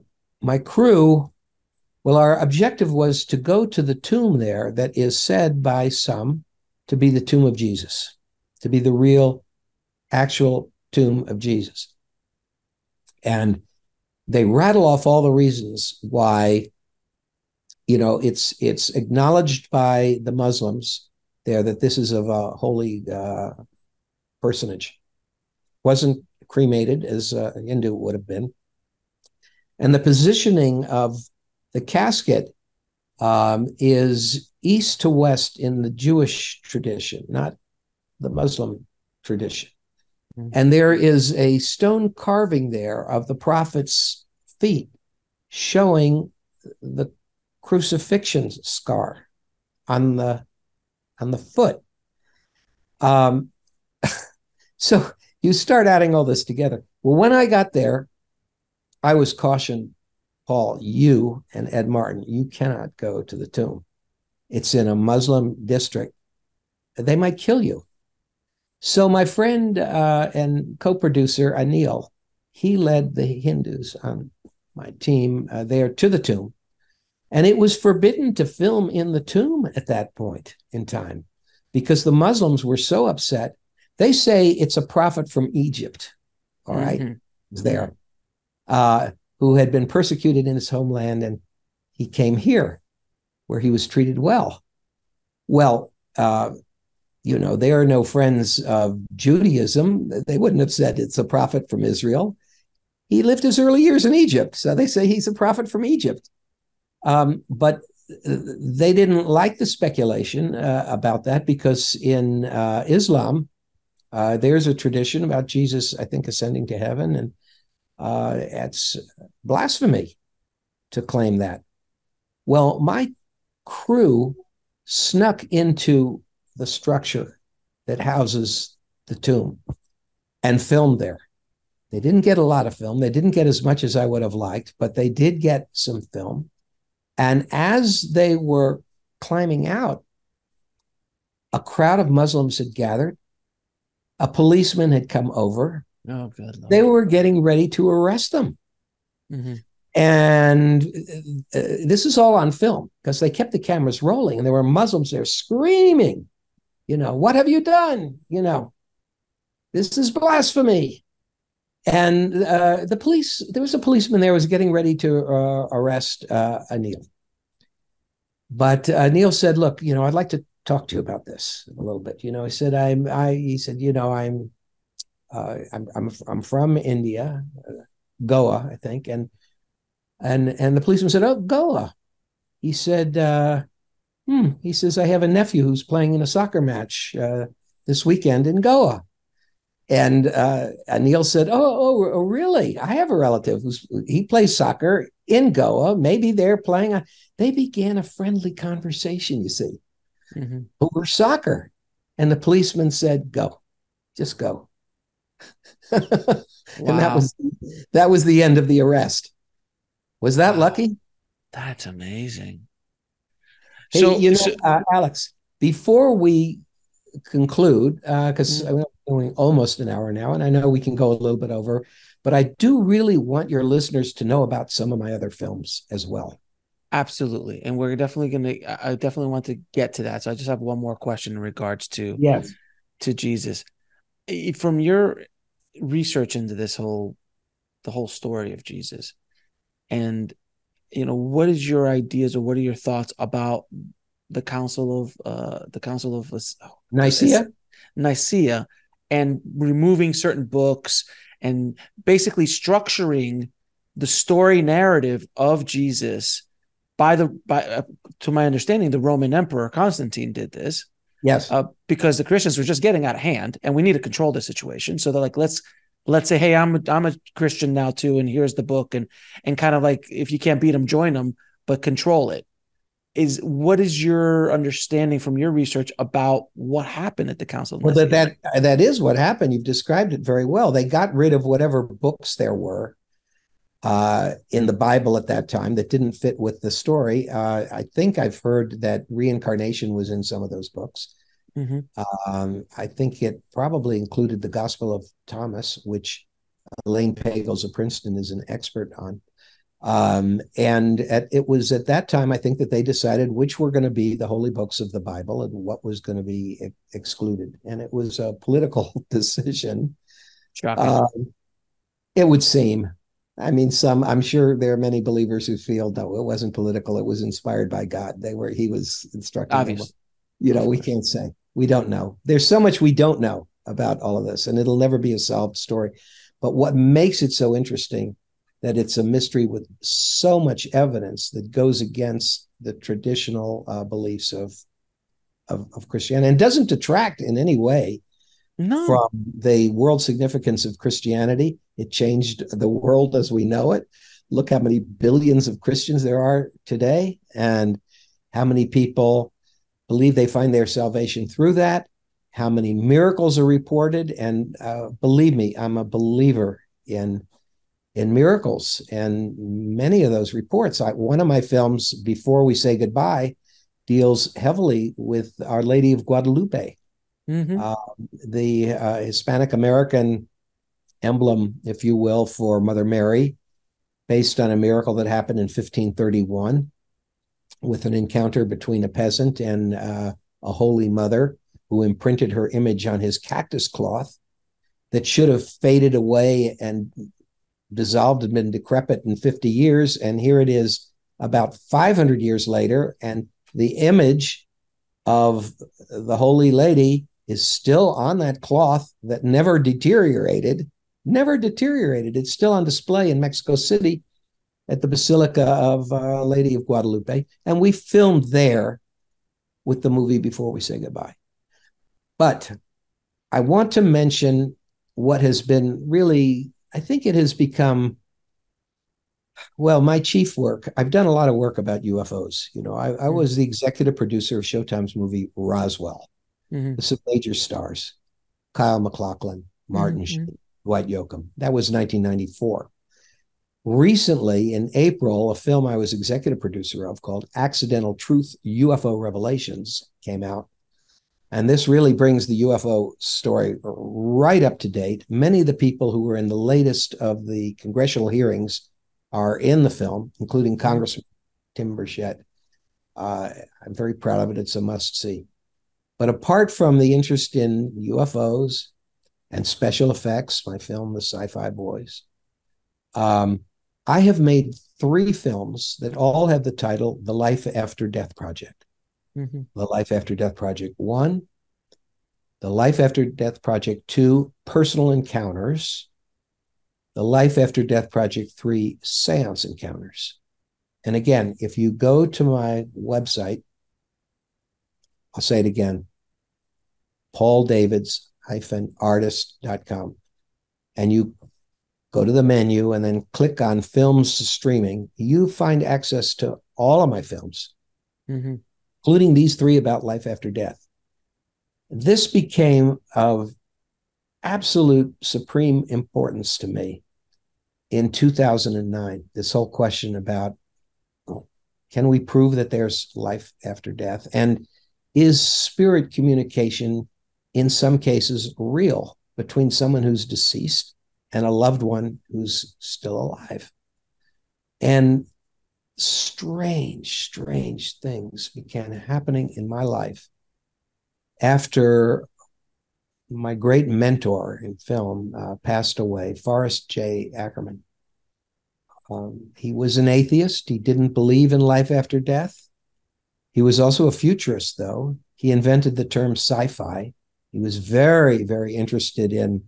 objective was to go to the tomb there that is said by some to be the tomb of Jesus, to be the real, actual tomb of Jesus. And they rattle off all the reasons why, you know, it's acknowledged by the Muslims there that this is of a holy personage. Wasn't cremated as a Hindu would have been. And the positioning of the casket is east to west in the Jewish tradition, not the Muslim tradition. Mm-hmm. And there is a stone carving there of the prophet's feet showing the crucifixion scar on the foot. So you start adding all this together. Well, when I got there, I was cautioned, Paul, you and Ed Martin, you cannot go to the tomb. It's in a Muslim district. They might kill you. So my friend and co-producer, Anil, he led the Hindus on my team there to the tomb. And it was forbidden to film in the tomb at that point in time because the Muslims were so upset. They say it's a prophet from Egypt, all right, is there, who had been persecuted in his homeland, and he came here where he was treated well. Well, you know, they are no friends of Judaism. They wouldn't have said it's a prophet from Israel. He lived his early years in Egypt, so they say he's a prophet from Egypt. But they didn't like the speculation about that because in Islam, there's a tradition about Jesus, I think, ascending to heaven, and it's blasphemy to claim that. Well, my crew snuck into the structure that houses the tomb and filmed there. They didn't get a lot of film. They didn't get as much as I would have liked, but they did get some film. And as they were climbing out, a crowd of Muslims had gathered. A policeman had come over. Oh, good Lord. They were getting ready to arrest them. Mm-hmm. And this is all on film because they kept the cameras rolling and there were Muslims there screaming, you know, what have you done? You know, this is blasphemy. And the police, there was a policeman there who was getting ready to arrest Anil. But Anil said, look, you know, I'd like to talk to you about this a little bit. You know, he said, he said, you know, I'm from India, Goa, I think. And the policeman said, oh, Goa. He said, he says, I have a nephew who's playing in a soccer match this weekend in Goa. And Anil said, oh, really? I have a relative he plays soccer in Goa, maybe they're playing. They began a friendly conversation, you see, over soccer. And the policeman said, go, just go. And that was the end of the arrest. Was that lucky? That's amazing. Hey, Alex, before we conclude, because I'm going almost an hour now, and I know we can go a little bit over, but I do really want your listeners to know about some of my other films as well. Absolutely. And we're definitely I definitely want to get to that. So I just have one more question in regards to Jesus. From your research into the whole story of Jesus, and what is your ideas or what are your thoughts about the Council of Nicaea, and removing certain books and basically structuring the story narrative of Jesus to my understanding, the Roman Emperor Constantine did this. Yes. Because the Christians were just getting out of hand, and we need to control the situation. So they're like, let's say, hey, I'm a Christian now too, and here's the book, and kind of like, if you can't beat them, join them, but control it. What is your understanding from your research about what happened at the Council of Nicaea? Well, that is what happened. You've described it very well. They got rid of whatever books there were in the Bible at that time that didn't fit with the story. I think I've heard that reincarnation was in some of those books. I think it probably included the Gospel of Thomas, which Elaine Pagels of Princeton is an expert on. It was at that time, I think, that they decided which were going to be the holy books of the Bible and what was going to be excluded. And it was a political decision. Shocking. It would seem. I mean, I'm sure there are many believers who feel, no, it wasn't political. It was inspired by God. He was instructing them. We can't say. We don't know. There's so much we don't know about all of this, and it'll never be a solved story. But what makes it so interesting that it's a mystery with so much evidence that goes against the traditional beliefs of Christianity, and doesn't detract in any way from the world significance of Christianity. It changed the world as we know it. Look how many billions of Christians there are today, and how many people believe they find their salvation through that, how many miracles are reported. And believe me, I'm a believer in miracles, and many of those reports. One of my films, Before We Say Goodbye, deals heavily with Our Lady of Guadalupe, the Hispanic American emblem, if you will, for Mother Mary, based on a miracle that happened in 1531 with an encounter between a peasant and a holy mother who imprinted her image on his cactus cloth that should have faded away and dissolved and been decrepit in 50 years. And here it is about 500 years later, and the image of the Holy Lady is still on that cloth that never deteriorated. It's still on display in Mexico City at the Basilica of Lady of Guadalupe. And we filmed there with the movie Before We Say Goodbye. But I want to mention what has been really, I think it has become, well, my chief work. I've done a lot of work about UFOs. I was the executive producer of Showtime's movie Roswell, with some major stars, Kyle MacLachlan, Martin Sheen, Dwight Yoakam. That was 1994. Recently, in April, a film I was executive producer of called Accidental Truth UFO Revelations came out. And this really brings the UFO story right up to date. Many of the people who were in the latest of the congressional hearings are in the film, including Congressman Tim Burchett. I'm very proud of it. It's a must-see. But apart from the interest in UFOs and special effects, my film, The Sci-Fi Boys, I have made 3 films that all have the title The Life After Death Project. The Life After Death Project 1, The Life After Death Project 2, Personal Encounters, The Life After Death Project 3, Seance Encounters. And again, if you go to my website, I'll say it again, pauldavids-artist.com, and you go to the menu, and then click on Films Streaming, you find access to all of my films, including these 3 about life after death. This became of absolute supreme importance to me in 2009, this whole question about, can we prove that there's life after death? And is spirit communication in some cases real between someone who's deceased and a loved one who's still alive? And strange things began happening in my life after my great mentor in film passed away, Forrest J. Ackerman. He was an atheist. He didn't believe in life after death. He was also a futurist, though. He invented the term sci-fi. He was very, very interested in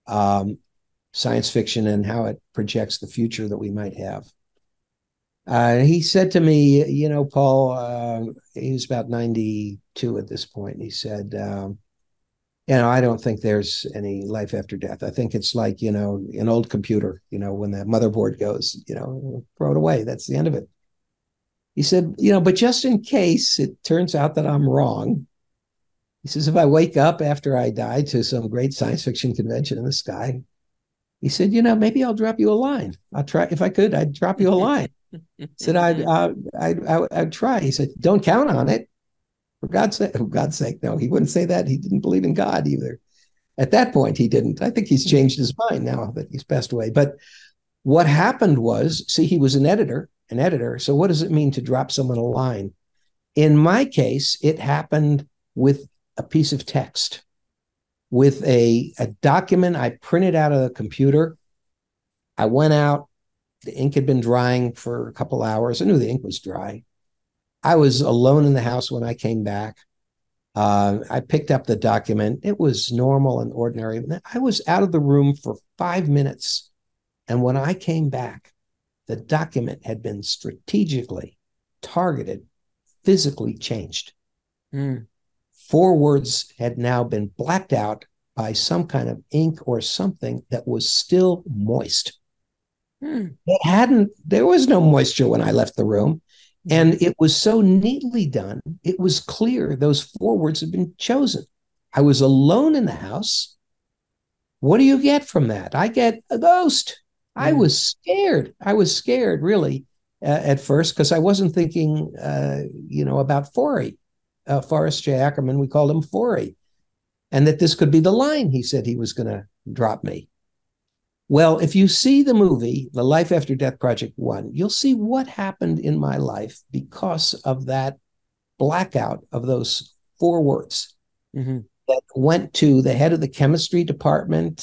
science fiction and how it projects the future that we might have. He said to me, you know, Paul, he was about 92 at this point. He said, you know, I don't think there's any life after death. I think it's like, you know, an old computer, you know, when the motherboard goes, you know, throw it away. That's the end of it. He said, you know, but just in case it turns out that I'm wrong, he says, if I wake up after I die to some great science fiction convention in the sky, he said, you know, maybe I'll drop you a line. I'll try. If I could, I'd drop you a line. He said, I'd try. He said, don't count on it. For God's sake, no, he wouldn't say that. He didn't believe in God either. At that point, he didn't. I think he's changed his mind now that he's passed away. But what happened was, see, he was an editor. So what does it mean to drop someone a line? In my case, it happened with a piece of text, with a document I printed out of the computer. I went out. The ink had been drying for a couple hours. I knew the ink was dry. I was alone in the house when I came back. I picked up the document. It was normal and ordinary. I was out of the room for 5 minutes. And when I came back, the document had been strategically targeted, physically changed. 4 words had now been blacked out by some kind of ink or something that was still moist. There was no moisture when I left the room. And it was so neatly done. It was clear those 4 words had been chosen. I was alone in the house. What do you get from that? I get a ghost. I was scared. I was scared, really, at first, because I wasn't thinking, you know, about Forey. Forrest J. Ackerman, we called him Forey. And that this could be the line he said he was going to drop me. Well, if you see the movie, The Life After Death Project 1, you'll see what happened in my life because of that blackout of those 4 words that went to the head of the chemistry department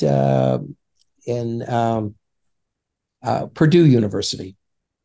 in Purdue University,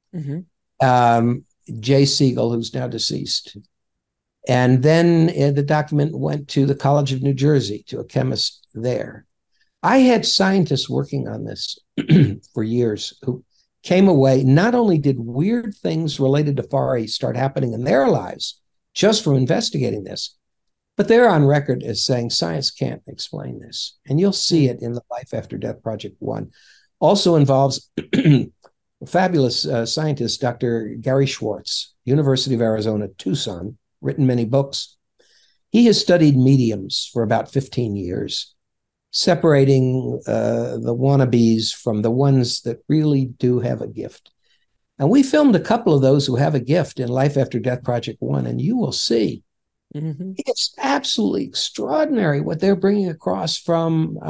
Jay Siegel, who's now deceased. And then the document went to the College of New Jersey, to a chemist there. I had scientists working on this for years who came away. Not only did weird things related to Fari start happening in their lives just from investigating this, but they're on record as saying science can't explain this. And you'll see it in the Life After Death Project 1. Also involves a fabulous scientist, Dr. Gary Schwartz, University of Arizona, Tucson, written many books. He has studied mediums for about 15 years. Separating the wannabes from the ones that really do have a gift. And we filmed a couple of those who have a gift in Life After Death Project 1, and you will see it's absolutely extraordinary what they're bringing across from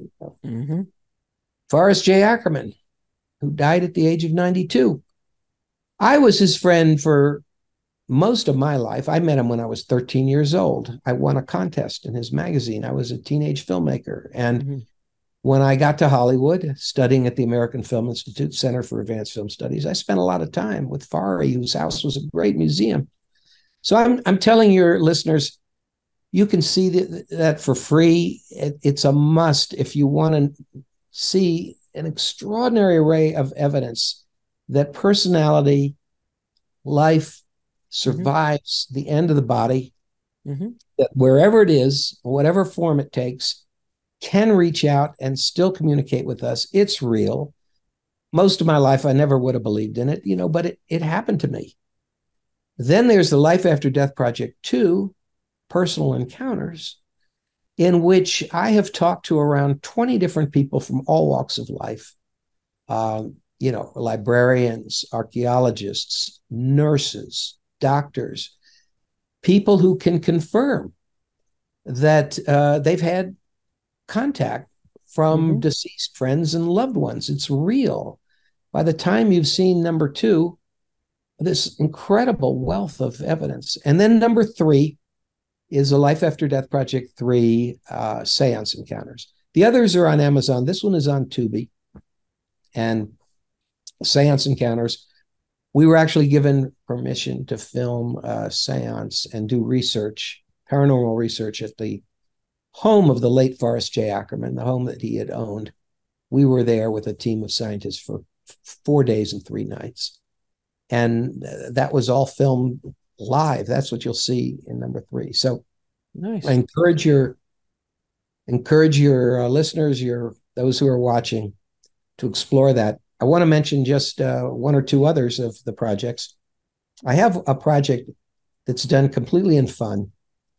Forrest J. Ackerman, who died at the age of 92. I was his friend for most of my life. I met him when I was 13 years old. I won a contest in his magazine. I was a teenage filmmaker. And when I got to Hollywood, studying at the American Film Institute Center for Advanced Film Studies, I spent a lot of time with Fari, whose house was a great museum. So I'm telling your listeners, you can see that for free. It's a must if you want to see an extraordinary array of evidence that personality, life, survives the end of the body, that wherever it is, whatever form it takes, can reach out and still communicate with us. It's real. Most of my life, I never would have believed in it, but it happened to me. Then there's the Life After Death Project 2, Personal Encounters, in which I have talked to around 20 different people from all walks of life. Librarians, archaeologists, nurses, doctors, people who can confirm that they've had contact from deceased friends and loved ones. It's real. By the time you've seen number 2, this incredible wealth of evidence. And then number 3 is a Life After Death Project 3 seance encounters. The others are on Amazon. This one is on Tubi. And seance encounters, we were actually given permission to film a seance and do research, paranormal research, at the home of the late Forrest J. Ackerman, the home that he had owned. We were there with a team of scientists for 4 days and 3 nights. And that was all filmed live. That's what you'll see in number 3. So nice. I encourage your listeners, those who are watching, to explore that. I want to mention just 1 or 2 others of the projects. I have a project that's done completely in fun.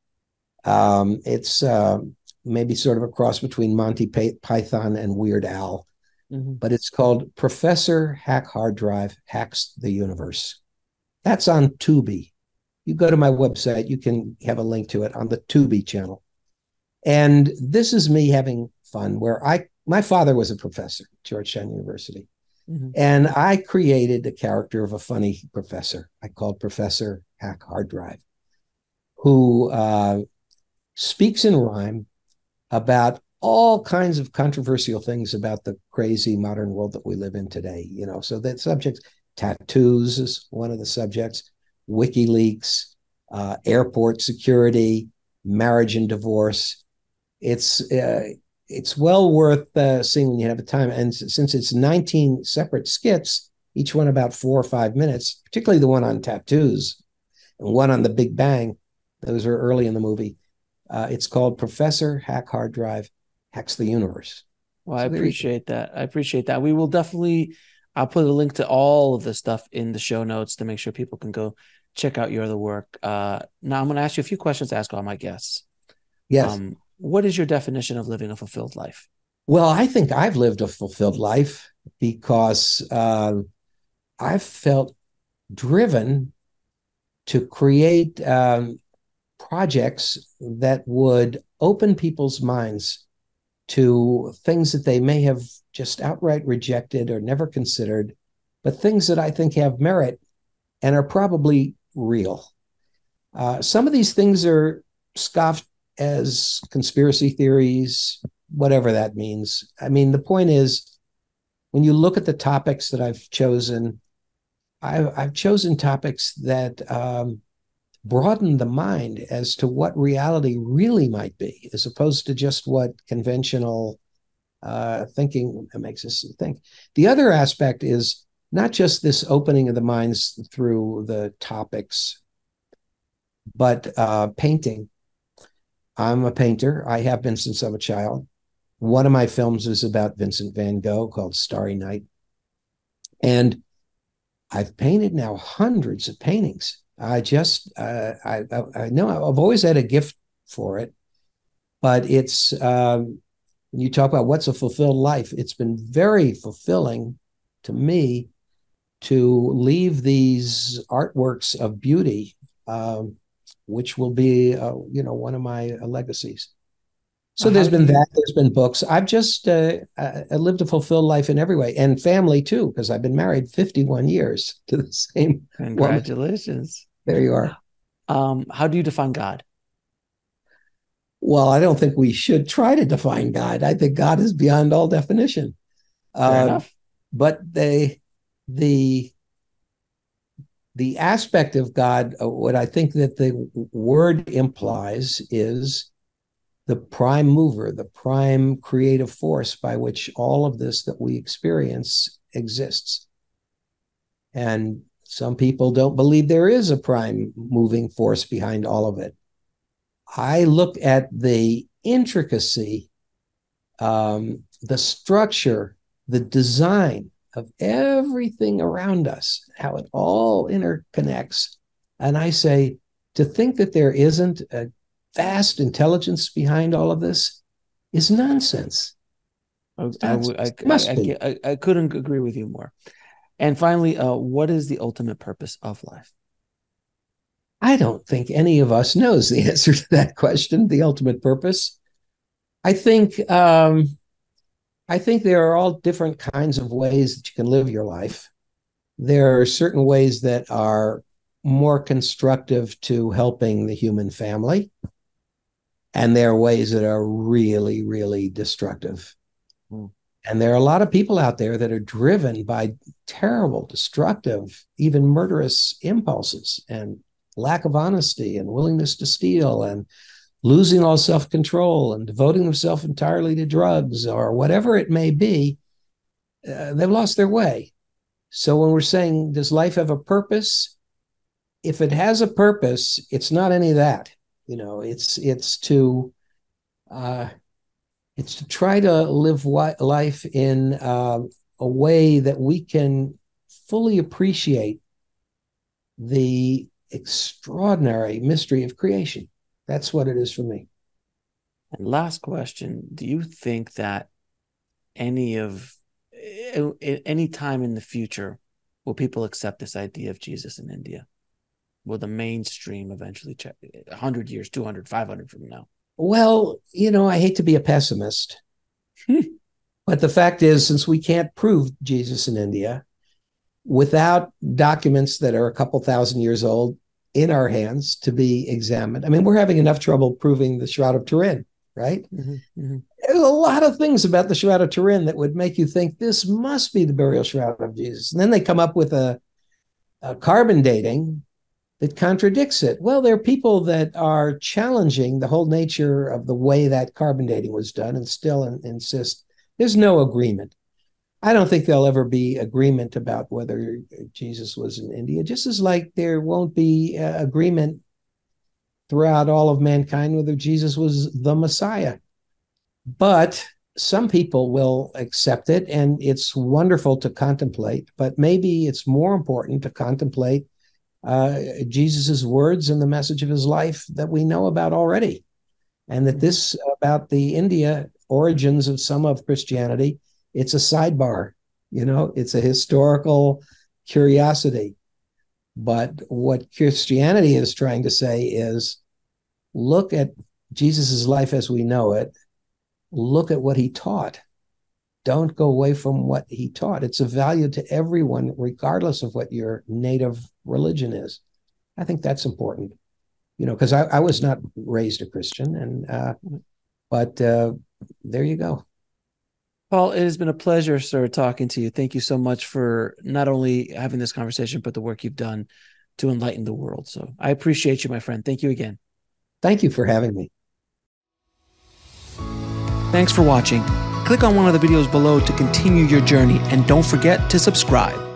It's maybe sort of a cross between Monty Python and Weird Al, but it's called Professor Hack Hard Drive Hacks the Universe. That's on Tubi. You go to my website, you can have a link to it on the Tubi channel. And this is me having fun, where my father was a professor at Georgetown University. And I created the character of a funny professor. I called Professor Hack Hard Drive, who speaks in rhyme about all kinds of controversial things about the crazy modern world that we live in today. So that subjects, tattoos is one of the subjects, WikiLeaks, airport security, marriage and divorce. It's well worth seeing when you have the time. And since it's 19 separate skits, each one about 4 or 5 minutes, particularly the one on tattoos and one on the Big Bang, those are early in the movie. It's called Professor Hack Hard Drive Hacks the Universe. Well, I appreciate that. We will definitely, I'll put a link to all of this stuff in the show notes to make sure people can go check out your other work. Now I'm going to ask you a few questions to ask all my guests. Yes. What is your definition of living a fulfilled life? Well, I think I've lived a fulfilled life because I've felt driven to create projects that would open people's minds to things that they may have just outright rejected or never considered, but things that I think have merit and are probably real. Some of these things are scoffed as conspiracy theories, whatever that means. I mean, the point is, when you look at the topics that I've chosen, I've chosen topics that broaden the mind as to what reality really might be, as opposed to just what conventional thinking makes us think. The other aspect is not just this opening of the minds through the topics, but painting. I'm a painter. I have been since I'm a child. One of my films is about Vincent van Gogh called Starry Night. And I've painted now hundreds of paintings. I know I've always had a gift for it, but it's, when you talk about what's a fulfilled life, it's been very fulfilling to me to leave these artworks of beauty, which will be, one of my legacies. So there's been that, there's been books. I've just I lived a fulfilled life in every way, and family too, because I've been married 51 years to the same Congratulations. woman. There you are. How do you define God? Well, I don't think we should try to define God. I think God is beyond all definition. Fair enough. But the aspect of God, what I think that the word implies is the prime mover, the prime creative force by which all of this that we experience exists. And some people don't believe there is a prime moving force behind all of it. I look at the intricacy the structure, the design of everything around us, how it all interconnects. And I say, to think that there isn't a vast intelligence behind all of this is nonsense. I couldn't agree with you more. And finally, what is the ultimate purpose of life? I don't think any of us knows the answer to that question, the ultimate purpose. I think there are all different kinds of ways that you can live your life. There are certain ways that are more constructive to helping the human family, and there are ways that are really, really destructive. And there are a lot of people out there that are driven by terrible, destructive, even murderous impulses and lack of honesty and willingness to steal and losing all self-control and devoting themselves entirely to drugs or whatever it may be. They've lost their way. So when we're saying, does life have a purpose? If it has a purpose, it's not any of that. It's to try to live life in a way that we can fully appreciate the extraordinary mystery of creation. That's what it is for me. And last question, do you think that any time in the future will people accept this idea of Jesus in India? Will the mainstream eventually check 100 years, 200, 500 from now? Well, I hate to be a pessimist, but the fact is, since we can't prove Jesus in India without documents that are a couple thousand years old in our hands to be examined, I mean, we're having enough trouble proving the Shroud of Turin, right? There's a lot of things about the Shroud of Turin that would make you think this must be the burial shroud of Jesus. And then they come up with a carbon dating that contradicts it. Well, there are people that are challenging the whole nature of the way that carbon dating was done and still insist there's no agreement. I don't think there'll ever be agreement about whether Jesus was in India, just as like there won't be agreement throughout all of mankind whether Jesus was the Messiah. But some people will accept it, and it's wonderful to contemplate, but maybe it's more important to contemplate Jesus's words and the message of his life that we know about already. And that this about the India origins of some of Christianity, it's a sidebar, it's a historical curiosity. But what Christianity is trying to say is, look at Jesus's life as we know it. Look at what he taught. Don't go away from what he taught. It's of value to everyone, regardless of what your native religion is. I think that's important, because I was not raised a Christian, but there you go. Paul, it has been a pleasure, sir, talking to you. Thank you so much for not only having this conversation, but the work you've done to enlighten the world. So I appreciate you, my friend. Thank you again. Thank you for having me. Thanks for watching. Click on one of the videos below to continue your journey, and don't forget to subscribe.